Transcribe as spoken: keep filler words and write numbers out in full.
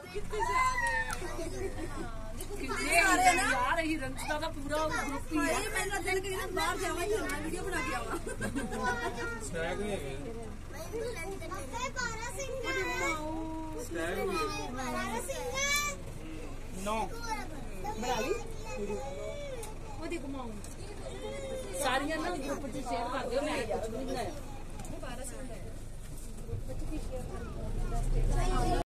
यार हिरन का पूरा ग्रुप ही है। मेरा दिल कहीं बाहर जावा ही होना वीडियो बना के आवा। स्नैक भी है। स्नैक भी है। नो। बना ली? वो देखो माऊ। सारियां ना ग्रुप में शेयर कर दो मैं कुछ नहीं बनाया।